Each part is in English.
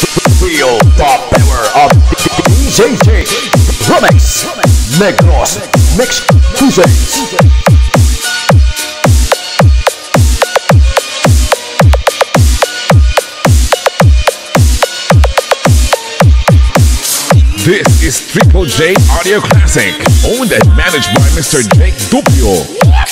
Feel the power of DJ Remix Negros Mix Tuesdays. This is Triple J Audio Classic, owned and managed by Mr. Jake Dupio.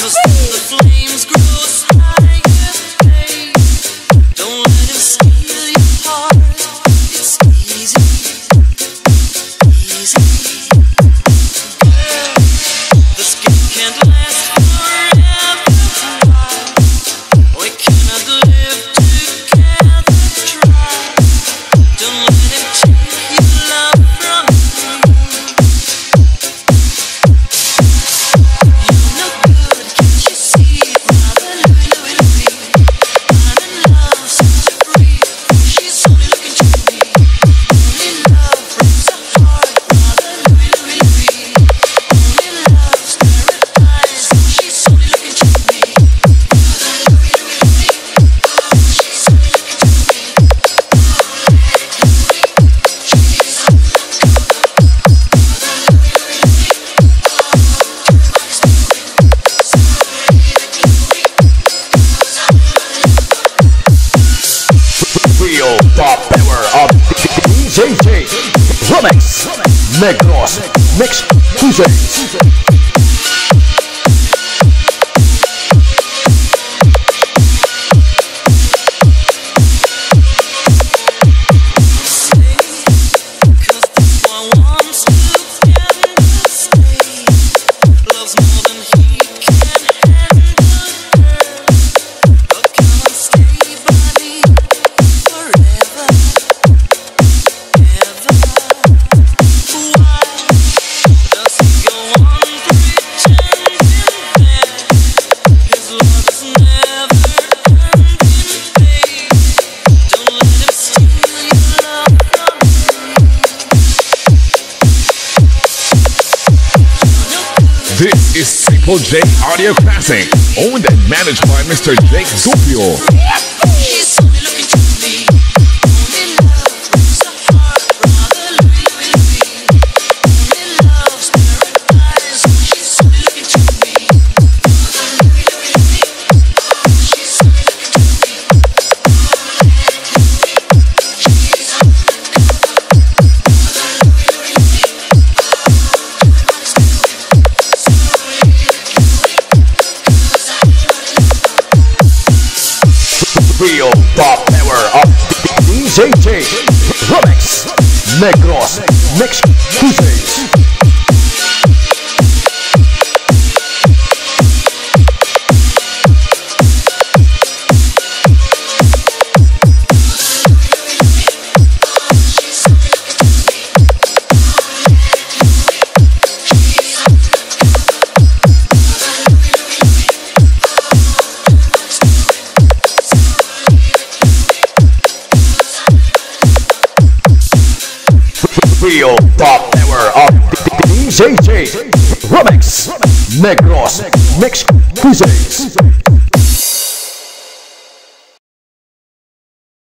The power of DJ Remix Negros Mix Tuesdays. This is Triple J Audio Classic, owned and managed by Mr. Jake Dupio. Feel the power of DJ Remix Negros Mix Tuesdays. Feel the power of DJ Remix Negros Mix Tuesdays.